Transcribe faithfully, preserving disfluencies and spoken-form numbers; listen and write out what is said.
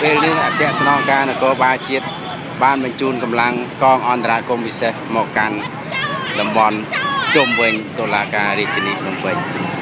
ពេលនេះអគ្គស្នងការនគរបាលជាតិបានបញ្ជូនកម្លាំងកងអន្តរាគមន៍ពិសេសមកកាន់តំបន់ជុំវិញតុលាការរាជធានីភ្នំពេញ